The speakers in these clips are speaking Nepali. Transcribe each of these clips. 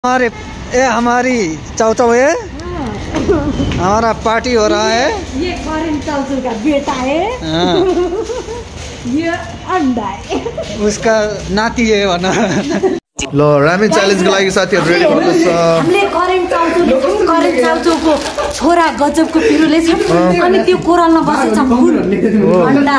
हमारी चाउचाउ है। हमारा पार्टी हो रहा है। ये करण चाउचाउ का बेटा है। ये अंडा है। उसका नाती है भन्न। ल रामेन च्यालेन्जको लागि साथीहरु रेडी गर्दैछ। हामीले करण चाउचाउको छोरा गजबको पिरुले छ अनि त्यो कोरालमा बसेछ फुल अंडा।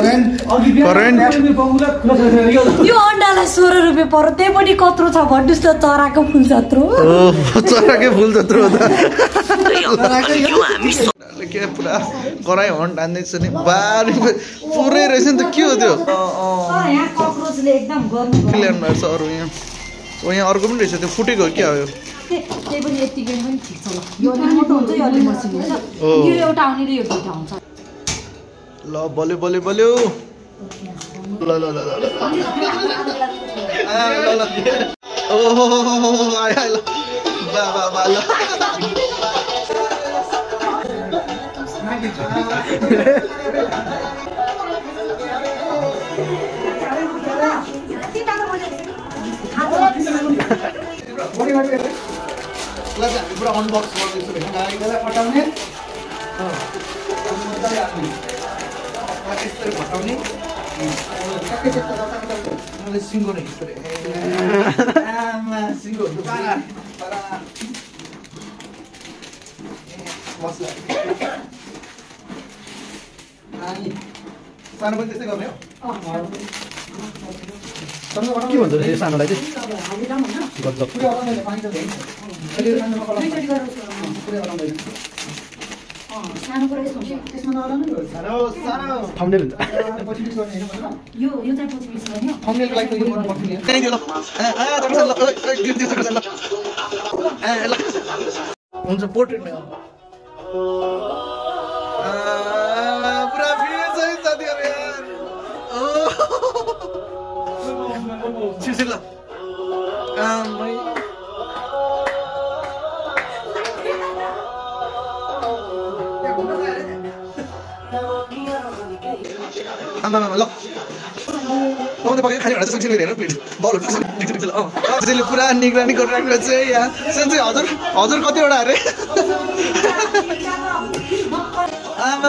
यो अंडालाई 16 रुपैयाँ पर्यो। त्यहीपटि कत्रो छ भन्नुस् त चराको फुल जत्रो। चराकै फुल जत्रो हो त। के पुरा कराई हन हान्दैछ नि बारी पुरै रहेछ नि त के हो त्यो। यहाँ कक्रोचले एकदम गर्नु क्लियर भएछ अरु यहाँ। ओ यहाँ अर्को पनि रहेछ त्यो फुटेको हो के हो यो। त्यही पनि यतिकै पनि ठिक छ ल। यो अलि मोटो हुन्छ यो अलि मसिनो हुन्छ। यो एउटा आउने र यो दुईटा हुन्छ। ल बल्यो बल्यो बल्यो। ल ल ल ल ल ल ओहो आइ आइ ल बा बा बा ल पुरा अनबक्स गर्दैछु हैन फटाउने यसरी फटाउने मैले सिङ्गो नै यसरी आमा सिङ्गो पारा पारा मसला अनि सानो पनि त्यस्तै गर्ने हो के भन्छ रे सानोलाई चाहिँ गजब सानो कुरा त्यसमा नलाउनु सानो सानो थम्बनेल हुन्छ यो चाहिँ पछि मिस गर्ने हो। थम्बनेलको लागि त यो गर्नु पर्छ नि त्यही दियो ल ल हुन्छ पोर्ट्रेट नै हो पुरा भिड छ है साथीहरु यार छिर्छ ल आमै आमा ल आउँदै पक्कै खाली भनेर सँगसँगै हेर्नु प्लेट बलहरु टिक ल त्यसले पुरा निगरानी गरिराख्नु छ यहाँ सन्चै हजुर कतिवटा अरे आमा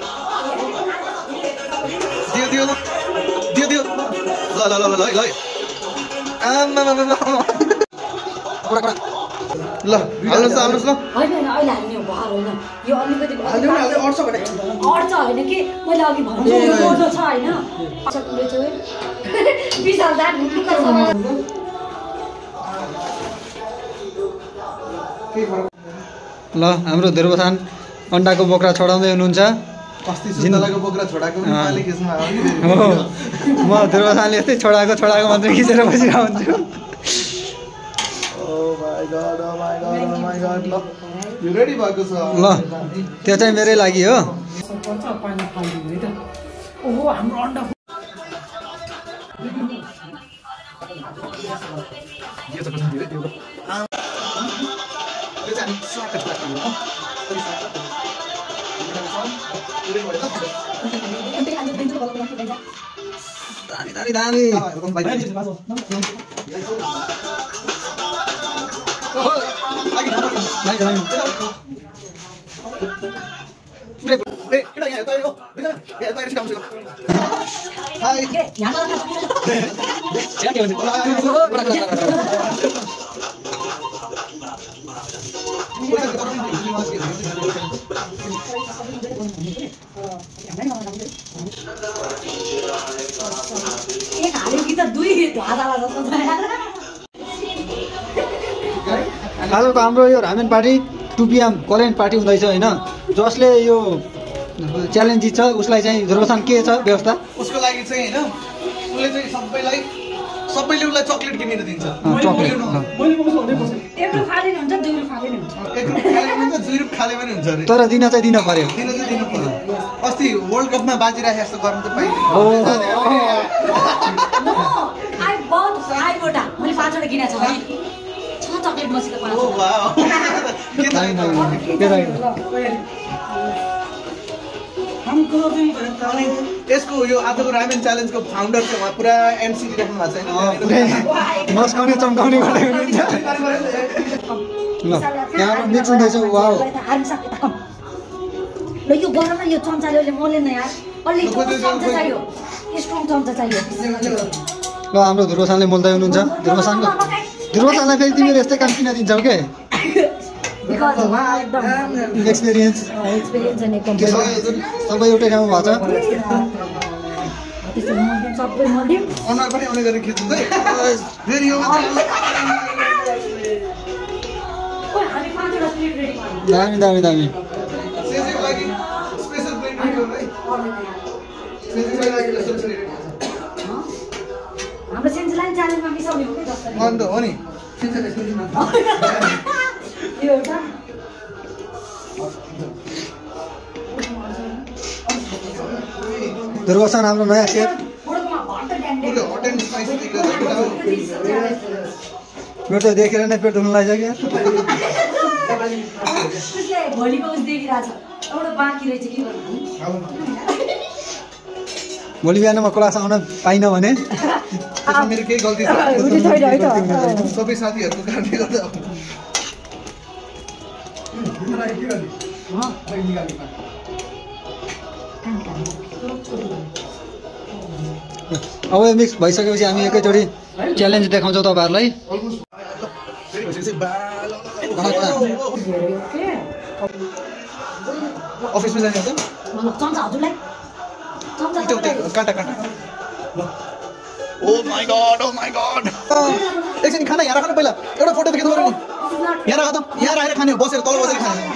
दियो दियो दियो दियो ल ल ल ल ल आमा पुरा ल हाल्नुस् ल हैन हैन अहिले हाल्ने हो भार हैन यो अलिकति हाल्दिउ न हाल्दै अड्छ भने अड्छ हैन कि मैले अघि भन्छु यो मोटो छ हैन चक्ले चाहिँ विशाल दान लुका ल हाम्रो ध्रुवसान अन्डाको बोक्रा छोडाउँदै हुनुहुन्छ। अस्ति जिन्दलाको बोक्रा छोडाको पनि पाले केसमा आयो म ध्रुवसानले यस्तै छोडाको मात्रै खिचेर बसिरहेको हुन्छु। ल यो रेडी भएको छ ल त्यो चाहिँ मेरै लागि हो। पानी फाल्दिनु है त। ओहो हाम्रो अन्डा दामी दामी आजको हाम्रो यो ramen party 2 PM current party हुँदैछ हैन। जसले यो च्यालेन्ज जित्छ उसलाई चाहिँ ध्रुवसान के छ व्यवस्था उसको लागि चाहिँ हैन उसले चाहिँ सबैले उसलाई चकलेट किनेर दिन्छ। चकलेट एक रुप खाले हुन्छ दुई रुप खाले हुन्छ। एक रुप खाले पनि हुन्छ दुई रुप खाले पनि हुन्छ रे। तर दिन चाहिँ दिन पर्यो। दिन पर्यो। अस्ति वर्ल्ड कपमा बाजिराखे जस्तो गर्न त पाइदैन। आई बहुत आइबोटा मैले 5 वटा किनेको छु है। छ चकलेट मसिको पाउँछ। ओ वाओ के के अनि यसको यो आजको रामेन च्यालेन्जको फाउन्डर चाहिँ उहाँ पुरा एमसी दिइराख्नु भएको छ मस्काउने चम्काउने गर्दै हुनुहुन्छ ल यहाँ मिक्स हुँदैछ वाउ ल यो गरममा यो चम्चाले मोलेन यार अलि चम्चा चाहियो स्ट्रङ चम्चा चाहियो ल हाम्रो ध्रुवसानले मोल्दै हुनुहुन्छ ध्रुवसानलाई फेरि तिमीले यस्तै काम किन दिन्छौ के एक्सपिरियन्स सबै एउटै ठाउँमा भएको छ अनुहार पनि आउने गरेर खिच्नु है फेरि यो दामी दामी दामी सेजीको लागि स्पेशल प्लेट रेडी गर्नु है सेजीको लागि स्पेशल प्लेट हाम्रो सेन्जलाइन च्यालेन्जमा मिसाउने हो के जस्तो अन्त हो नि यो एउटा ध्रुवसान हाम्रो नयाँ सेफ हट एन्ड स्पाइसी मेरो त देखेर नै पेट दुख्न लागिसक्यो त्यसले भोलिको उस देखिरहेछ एउटा बाँकी रहेछ के गर्नु भोलि बिहान म क्लास आउन पाइनँ भने मेरो केही गल्ती छ सबै साथीहरूको कारणले गर्दा अब मिक्स भइसकेपछि हामी एकैचोटि च्यालेन्ज देखाउँछौँ तपाईँहरूलाई अफिसमा जाने हो चम्चा हजुरलाई त काटा काटा ओ माई गॉड एकछिन खाना यहाँ राख्नु पहिला एउटा फोटो खिच्नु पर्यो नि यहाँ राख त यहाँ राखेर खाने हो बसेर तल बसेर खाने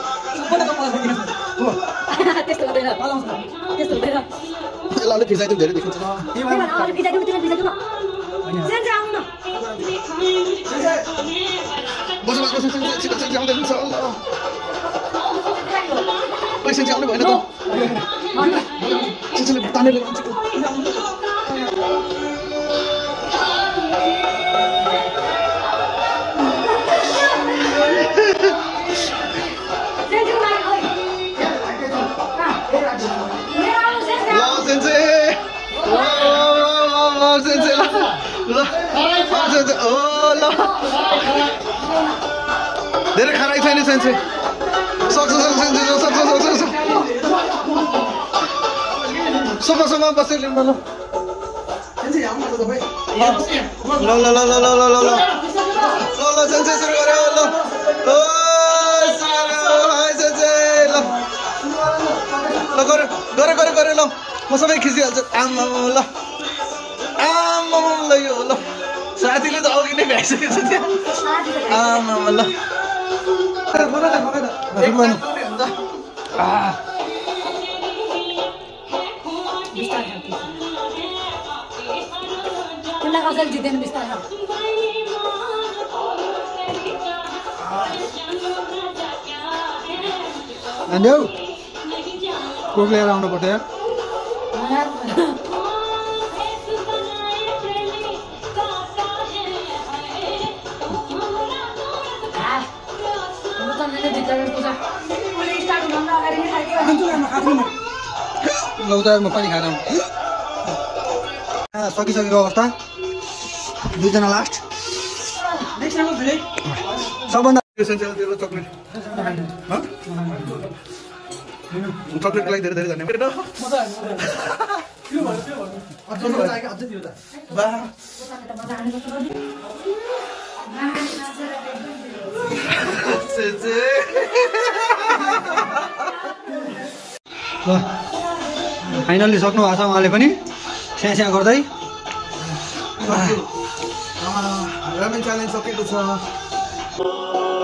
त्यस्तो हुँदैन त्यस्तो हुँदैन यसलाई अलिक फिर्साइदिउँ धेरै देखिन्छ बस आउँदै हुन्छ पैसा चाहिँ आउने भएन त तानेर धेरै खानै छैन सेन्से सक्छ सोफा बसेर ल्याउनु ल सेन्से सुरु गऱ्यो गरे ल म सबै खिचिहाल्छु आमा ल यो ल साथीले त अघि नै भ्याइसकेको छ त्यहाँ आमा ल कसैले जित्दैन बिस्तारै कोक लिएर आउनु पर्छ यार लौतारमा पनि खाएर सकिसकेको अवस्था दुईजना लास्ट सबभन्दा चक्लेटको लागि धेरै धेरै धन्यवाद ल फाइनल्ली सक्नु भएको छ उहाँले पनि स्यास्या गर्दै रामेन च्यालेन्ज सकेको छ